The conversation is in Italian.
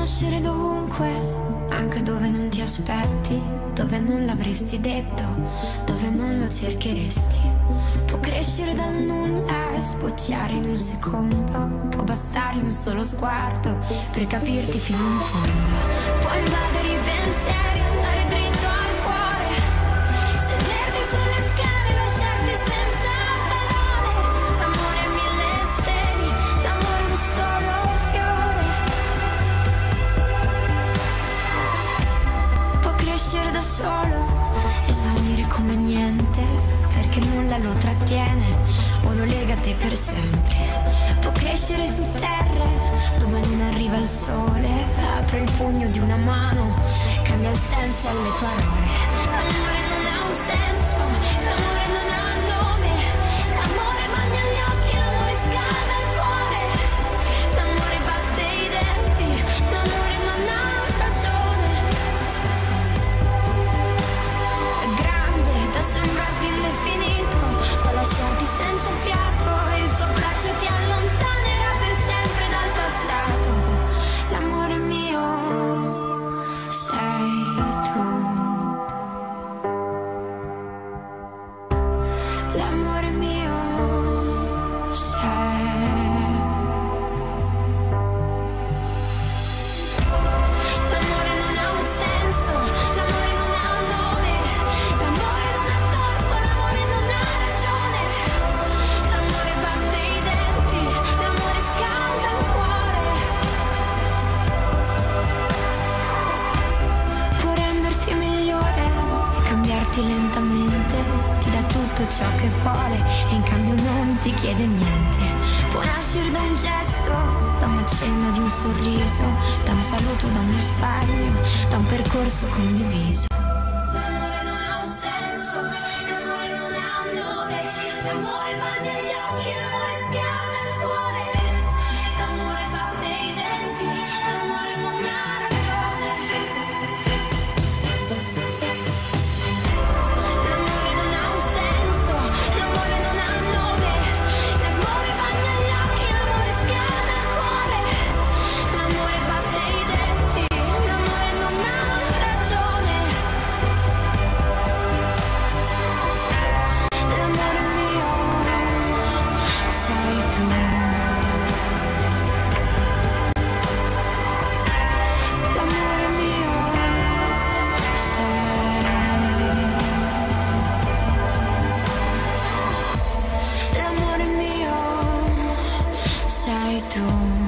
nascere dovunque, anche dove non ti aspetti, dove non l'avresti detto, dove non lo cercheresti. Può crescere dal nulla e sbocciare in un secondo, può bastare un solo sguardo per capirti fino in fondo. Può invadere i pensieri, andare dritto al cuore, sederti sulle scale, lasciarti senza parole. L'amore è mille steli, l'amore è un solo fiore. Può crescere da solo e svanire come niente, perché nulla lo trattiene o lo lega a te per sempre. Può crescere su terre dove non arriva il sole, apre il pugno di una mano, cambia il senso alle parole. L'amore non ha un senso, l'amore non ha nome, l'amore bagna gli occhi, l'amore scalda il cuore, l'amore batte i denti, l'amore non ha ragione. È grande da sembrarti indefinito, da lasciarti senza fiato, il suo braccio ti allontanerà per sempre dal passato. L'amore mio sei tu. L'amore mio sei. L'amore non ha un senso, l'amore non ha un nome, l'amore non ha torto, l'amore non ha ragione. L'amore batte i denti, l'amore scalda il cuore. Può renderti migliore e cambiarti lentamente, ti dà tutto ciò che vuole e in cambio non ti chiede niente. Può nascere da un gesto, da un accenno di un sorriso, da un saluto, da uno sbaglio, da un percorso condiviso. L'amore non ha un senso, l'amore non ha un nome, l'amore bagna gli occhi, l'amore scalda il cuore, l'amore batte i denti, l'amore non ha ragione. L'amore non ha un senso, l'amore non ha un nome, l'amore bagna gli occhi, l'amore scalda il cuore, l'amore batte i denti, l'amore non ha ragione. L'amore mio sei tu. L'amore mio sei. L'amore mio sei tu.